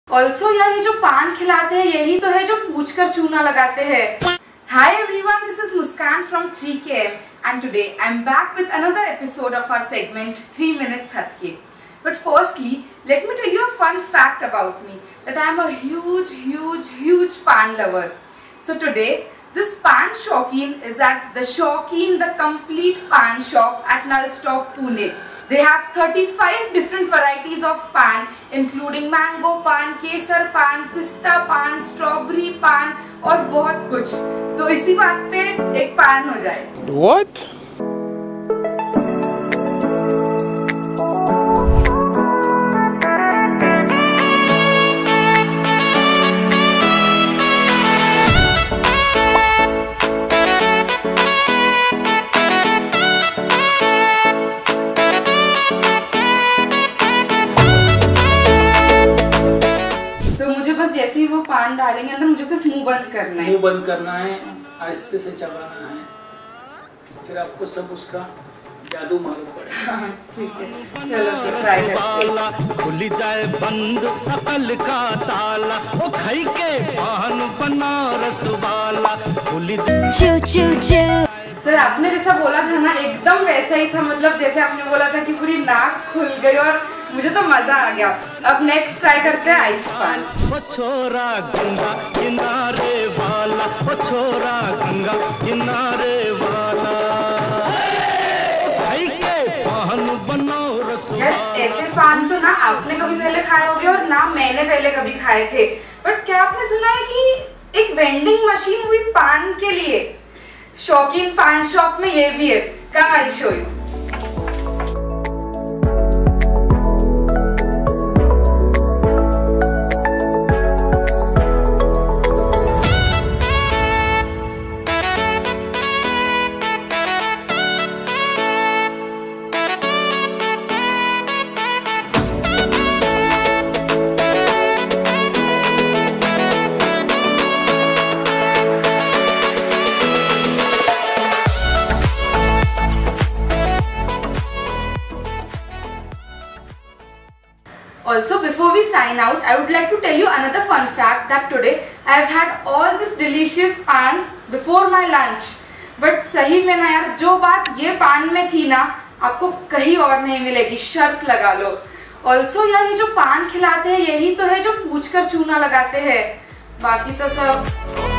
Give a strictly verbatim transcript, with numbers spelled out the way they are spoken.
Also यार ये जो पान खिलाते हैं यही तो है जो पूछ कर चूना लगाते हैं। Hi everyone, this is Muskan from three K M and today I'm back with another episode of our segment three minutes Hatke. But firstly, let me tell you a fun fact about me, that I am a huge, huge, huge pan lover. So today, this pan Shauqeen is at the Shauqeen, the complete pan shop at Nalstock, Pune. They have thirty-five different varieties of pan, including mango pan, kesar pan, pista pan, strawberry pan और बहुत कुछ। तो इसी बात पे एक पान हो जाए। What? जैसे ही वो पान डालेंगे अंदर मुझे सिर्फ मुंह बंद करना है। मुंह बंद करना है, आहिस्ते से चबाना है, फिर आपको सब उसका जादू मालूम पड़ेगा। हाँ, ठीक है, चलो तो ट्राई करते हैं। खुल जाए बंद अकल का ताला, ओ खाई के पान बनारस वाला खुल जाए। सर आपने जैसा बोला था ना एकदम वैसा ही था, मतलब जैसे आपने बोला था कि पूरी नाक खुल गई और मुझे तो मजा आ गया। अब नेक्स्ट ट्राई करते हैं आइस पान। ओ छोरा गंगा किनारे वाला, ओ छोरा गंगा किनारे वाला खाई के पान बनारस वाला। यार ऐसे पान तो ना आपने कभी पहले खाए होंगे और ना मैंने पहले कभी खाए थे, बट क्या आपने सुना है कि एक वेंडिंग मशीन हुई पान के लिए? शौकीन पान शॉप में ये भी है। Come I show you. Also, before we sign out, I would like to tell you another fun fact that today I have had all this delicious pans before my lunch. But सही में ना यार, जो बात ये पान में थी ना आपको कहीं और नहीं मिलेगी, शर्त लगा लो। Also यार ये जो पान खिलाते हैं यही तो है जो पूछ कर चूना लगाते हैं, बाकी तो सब